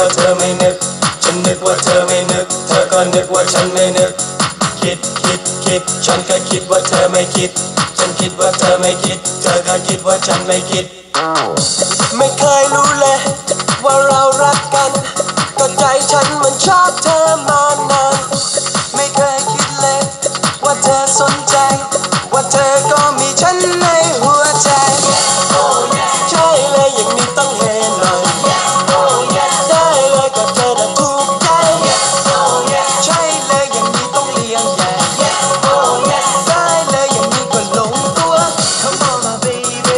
ว่าเธอไม่นึกฉันนึกว่าเธอไม่นึกเธอก็นึกว่าฉันไม่นึกคิดฉันก็คิดว่าเธอไม่คิดฉันคิดว่าเธอไม่คิดเธอก็คิดว่าฉันไม่คิดไม่เคยรู้เลยว่าเรารักกันก็ใจฉันมันชอบเธอมานานไม่เคยคิดเลยว่าเธอสนใจว่าเธอก็มีฉันในหัวใจใช่เลยอย่างนี้ต้องเฮหน่อยได้เลยกับเธอน่ะถูกใจใช่เลยอย่างนี้ต้องเลี้ยงใหญ่ได้เลยอย่างนี้ก็ลงตัว Come on my baby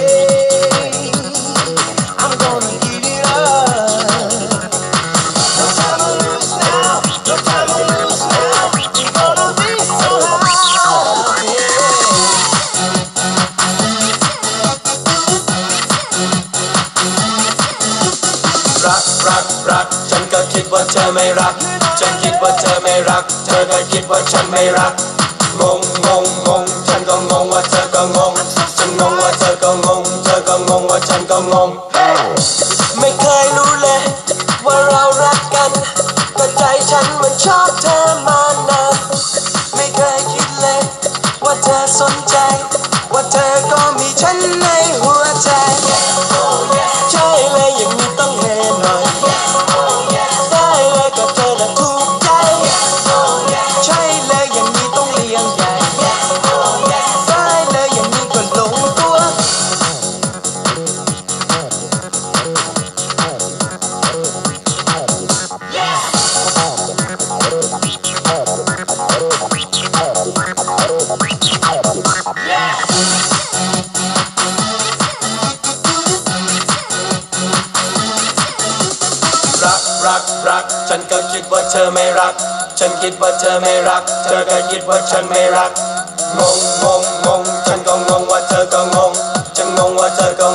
I'm gonna give it up No time to lose now No time to lose now We're gonna be so highรักฉันก็คิดว่าเธอไม่รักฉันคิดว่าเธอไม่รักเธอก็คิดว่าฉันไม่รักงงฉันก็งงว่าเธอก็งงฉันงงว่าเธอก็งงเธอก็งงว่าฉันก็งงไม่เคยรู้เลยว่าเรารักกันแต่ใจฉันมันชอบเธอมานานไม่เคยคิดเลยว่าเธอสนใจว่าเธอก็มีฉันในหัวใจใช่เลยอย่างนี้ต้องเฮหน่อยได้เลยกับเธอน่ะถูกใจใช่เลยอย่างนี้ต้องเลี้ยงใหญ่ได้เลยอย่างนี้ก็ลงตัว รักฉันก็คิดว่าเธอไม่รักฉันคิดว่าเธอไม่รักเธอก็คิดว่าฉันไม่รักงงฉันก็งงว่าเธอก็งงฉันงงว่าเธอก็